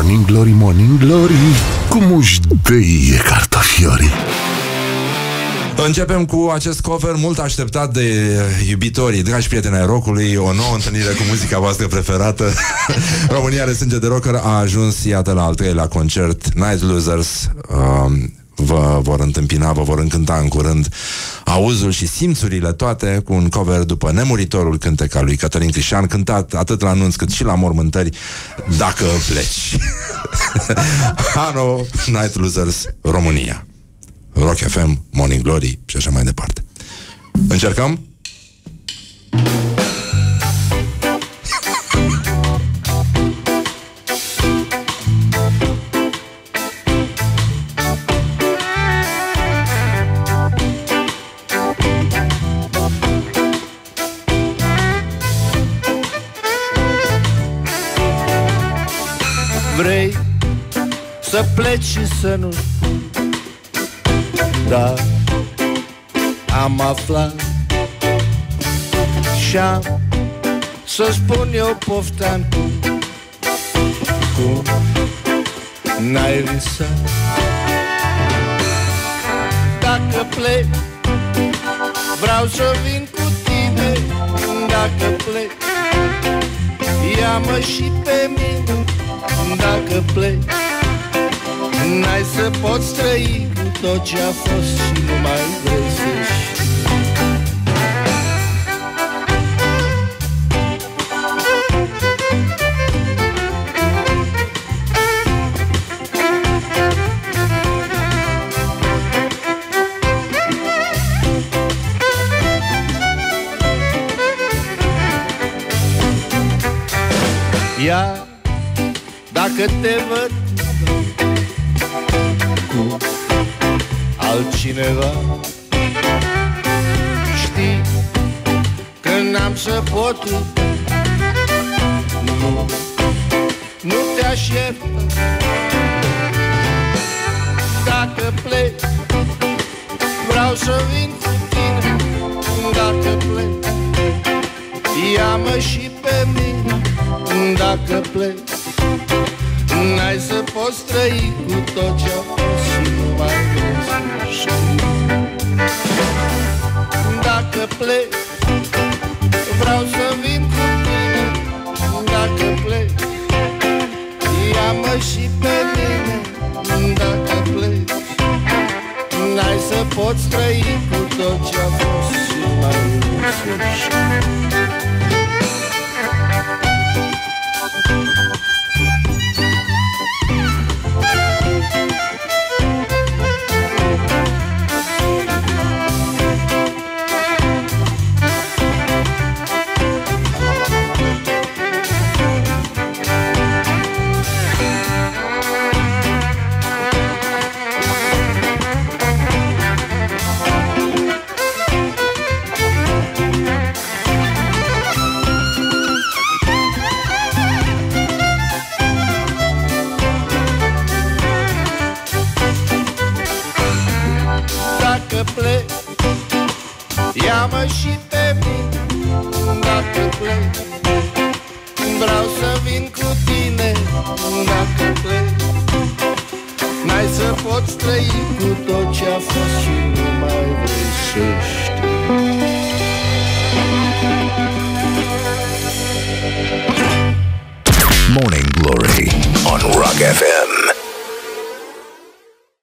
Morning Glory, Morning Glory, cum își dăie cartofiorii. Începem cu acest cover mult așteptat de iubitorii, dragi prieteni ai rockului, o nouă întâlnire cu muzica voastră preferată. România are sânge de rocker a ajuns, iată, la al treilea concert. Night Losers vă vor întâmpina, vă vor încânta în curând auzul și simțurile toate cu un cover după nemuritorul cântec al lui Cătălin Crișan, cântat atât la anunț cât și la mormântări, Dacă pleci. Hano, Night Losers, România, Rock FM, Morning Glory și așa mai departe. Încercăm? Vrei să pleci și să nu, da, am aflat și-am să spun eu poftan cum n-ai visat. Dacă pleci, vreau să vin cu tine. Dacă pleci, ia-mă și pe mine. Dacă pleci, n-ai să poți trăi cu tot ce a fost și nu mai vrei să știi. Ia, dacă te văd cu altcineva, știi că n-am să pot. Nu te aștept. Dacă pleci, vreau să vin cu tine. Dacă pleci, ia-mă și pe mine. Dacă pleci, n-ai să poți trăi cu tot ce-a fost și nu mai vrei să știi. Dacă pleci, vreau să vin cu tine. Dacă pleci, ia-mă și pe mine. Dacă pleci, n-ai să poți trăi cu tot ce-a fost și nu mai vrei să știi. Ia-mă și pe mine. Dacă pleci, vreau să vin cu tine. Dacă pleci, n-ai să poți trăi cu tot ce a fost și nu mai vrei să știi. Morning Glory